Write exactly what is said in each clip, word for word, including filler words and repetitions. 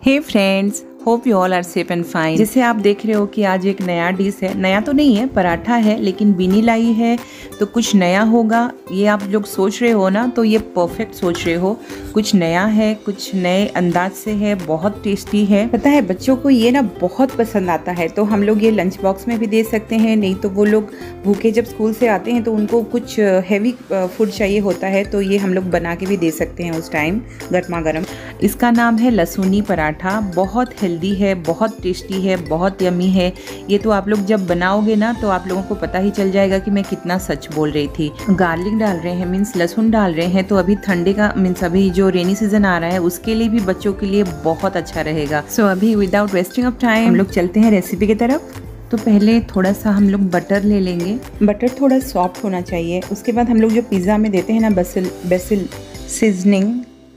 Hey friends, hope you all are safe and fine. जैसे आप देख रहे हो कि आज एक नया डिश है, नया तो नहीं है, पराठा है, लेकिन बिनी लाई है तो कुछ नया होगा। ये आप लोग सोच रहे हो ना, तो ये परफेक्ट सोच रहे हो। कुछ नया है, कुछ नए अंदाज से है, बहुत टेस्टी है। पता है बच्चों को ये ना बहुत पसंद आता है, तो हम लोग ये लंच बॉक्स में भी दे सकते हैं। नहीं तो वो लोग भूखे जब स्कूल से आते हैं तो उनको कुछ हैवी फूड चाहिए होता है, तो ये हम लोग बना के भी दे सकते हैं उस टाइम गर्मा गर्म। इसका नाम है लहसुनी पराठा। बहुत हेल्दी है, बहुत टेस्टी है, बहुत यमी है। ये तो आप लोग जब बनाओगे ना तो आप लोगों को पता ही चल जाएगा कि मैं कितना सच बोल रही थी। गार्लिक डाल रहे हैं, मीन्स लहसुन डाल रहे हैं, तो अभी ठंडे का मीन्स अभी जो रेनी सीजन आ रहा है उसके लिए भी बच्चों के लिए बहुत अच्छा रहेगा। सो so, अभी विदाउट वेस्टिंग ऑफ टाइम हम लोग चलते हैं रेसिपी की तरफ। तो पहले थोड़ा सा हम लोग बटर ले लेंगे। बटर थोड़ा सॉफ्ट होना चाहिए। उसके बाद हम लोग जो पिज़्ज़ा में देते हैं ना basil basil seasoning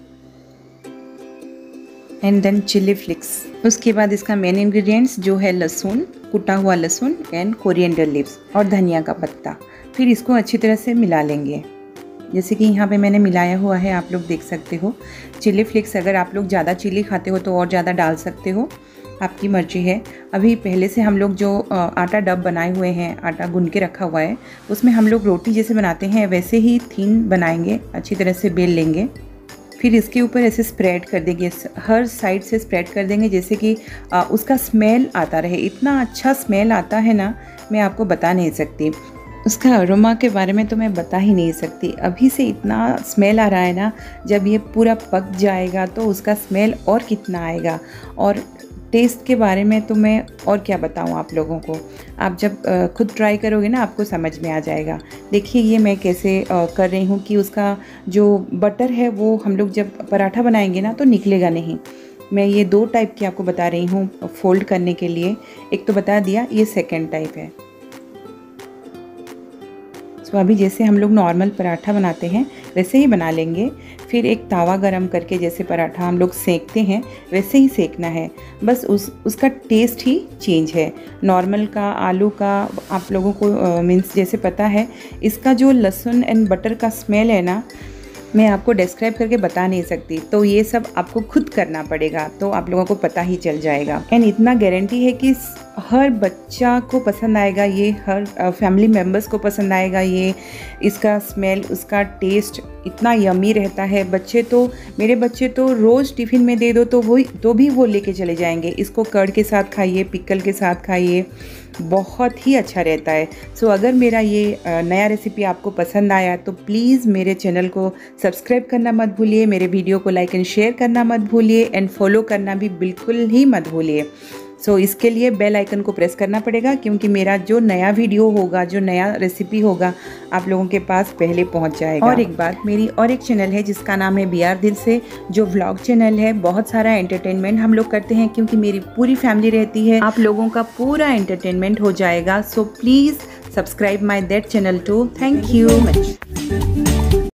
and then chilli flakes. उसके बाद इसका मेन इंग्रेडिएंट्स जो है लहसुन, कुटा हुआ लहसुन एंड कोरिएंडर लीव्स और धनिया का पत्ता। फिर इसको अच्छी तरह से मिला लेंगे, जैसे कि यहाँ पे मैंने मिलाया हुआ है, आप लोग देख सकते हो। चिली फ्लिक्स अगर आप लोग ज़्यादा चिली खाते हो तो और ज़्यादा डाल सकते हो, आपकी मर्जी है। अभी पहले से हम लोग जो आटा डब बनाए हुए हैं, आटा गूंद के रखा हुआ है, उसमें हम लोग रोटी जैसे बनाते हैं वैसे ही थिन बनाएंगे, अच्छी तरह से बेल लेंगे। फिर इसके ऊपर ऐसे स्प्रेड कर देंगे, हर साइड से स्प्रेड कर देंगे, जैसे कि आ, उसका स्मेल आता रहे। इतना अच्छा स्मेल आता है ना, मैं आपको बता नहीं सकती। उसका अरोमा के बारे में तो मैं बता ही नहीं सकती। अभी से इतना स्मेल आ रहा है ना, जब ये पूरा पक जाएगा तो उसका स्मेल और कितना आएगा। और टेस्ट के बारे में तो मैं और क्या बताऊं आप लोगों को। आप जब खुद ट्राई करोगे ना आपको समझ में आ जाएगा। देखिए ये मैं कैसे कर रही हूँ कि उसका जो बटर है वो हम लोग जब पराठा बनाएंगे ना तो निकलेगा नहीं। मैं ये दो टाइप की आपको बता रही हूँ फोल्ड करने के लिए। एक तो बता दिया, ये सेकेंड टाइप है। तो अभी जैसे हम लोग नॉर्मल पराठा बनाते हैं वैसे ही बना लेंगे। फिर एक तावा गरम करके जैसे पराठा हम लोग सेकते हैं वैसे ही सेकना है, बस उस उसका टेस्ट ही चेंज है। नॉर्मल का, आलू का आप लोगों को मीन्स जैसे पता है, इसका जो लहसुन एंड बटर का स्मेल है ना, मैं आपको डिस्क्राइब करके बता नहीं सकती। तो ये सब आपको खुद करना पड़ेगा, तो आप लोगों को पता ही चल जाएगा। एंड इतना गारंटी है कि हर बच्चा को पसंद आएगा, ये हर फैमिली मेम्बर्स को पसंद आएगा। ये इसका स्मेल, उसका टेस्ट इतना यमी रहता है। बच्चे तो, मेरे बच्चे तो रोज़ टिफ़िन में दे दो तो वो तो भी वो लेके चले जाएंगे। इसको कर्ड के साथ खाइए, पिकल के साथ खाइए, बहुत ही अच्छा रहता है। सो so, अगर मेरा ये नया रेसिपी आपको पसंद आया तो प्लीज़ मेरे चैनल को सब्सक्राइब करना मत भूलिए, मेरे वीडियो को लाइक एंड शेयर करना मत भूलिए, एंड फॉलो करना भी बिल्कुल ही मत भूलिए। सो so, इसके लिए बेल आइकन को प्रेस करना पड़ेगा, क्योंकि मेरा जो नया वीडियो होगा, जो नया रेसिपी होगा, आप लोगों के पास पहले पहुंच जाएगा। और एक बात, मेरी और एक चैनल है जिसका नाम है बी आर दिल से, जो व्लॉग चैनल है। बहुत सारा एंटरटेनमेंट हम लोग करते हैं, क्योंकि मेरी पूरी फैमिली रहती है, आप लोगों का पूरा एंटरटेनमेंट हो जाएगा। So please subscribe my that channel too. Thank you much.